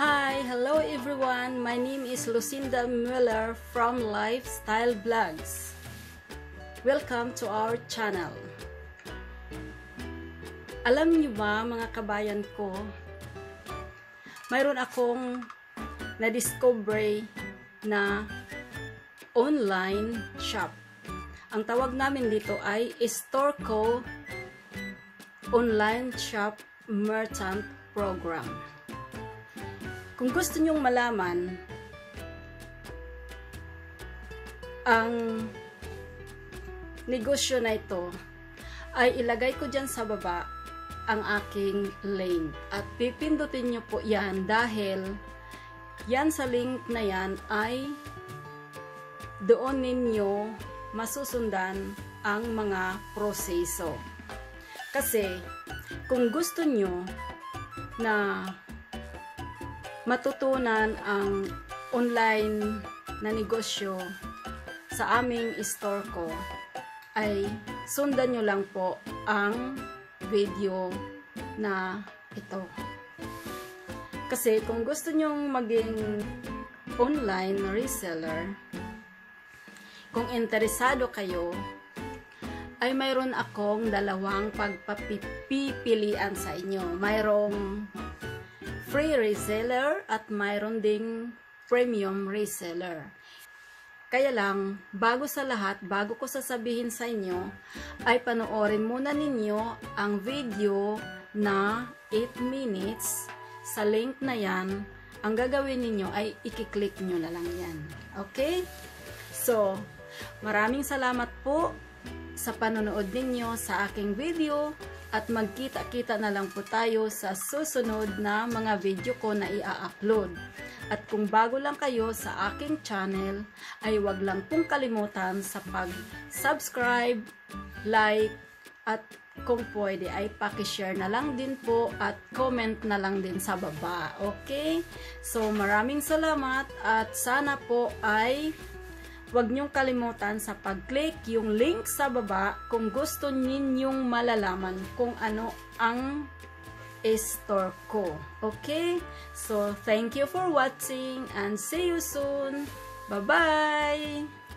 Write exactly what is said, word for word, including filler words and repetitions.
Hi, hello everyone. My name is Lucinda Mueller from Lifestyle Vlogs. Welcome to our channel. Alam niyo ba mga kabayan ko, mayroon akong na-discover na online shop. Ang tawag namin dito ay Storco Online Shop Merchant Program. Kung gusto nyong malaman ang negosyo na ito, ay ilagay ko dyan sa baba ang aking link. At pipindutin nyo po yan dahil yan sa link na yan ay doon ninyo masusundan ang mga proseso. Kasi kung gusto nyo na matutunan ang online na negosyo sa aming Storco, ay sundan nyo lang po ang video na ito. Kasi kung gusto nyong maging online reseller, kung interesado kayo, ay mayroon akong dalawang pagpapipilian sa inyo. Mayroong free reseller at mayroon ding premium reseller. Kaya lang, bago sa lahat, bago ko sasabihin sa inyo, ay panoorin muna ninyo ang video na eight minutes. Sa link na yan, ang gagawin ninyo ay i-click nyo na lang yan. Okay? So, maraming salamat po sa panonood ninyo sa aking video. At magkita-kita na lang po tayo sa susunod na mga video ko na i-upload. At kung bago lang kayo sa aking channel, ay wag lang pong kalimutan sa pag-subscribe, like, at kung pwede ay pakishare na lang din po at comment na lang din sa baba. Okay? So maraming salamat at sana po ay huwag niyong kalimutan sa pag-click yung link sa baba kung gusto ninyong malalaman kung ano ang Storco. Okay? So, thank you for watching and see you soon. Bye-bye!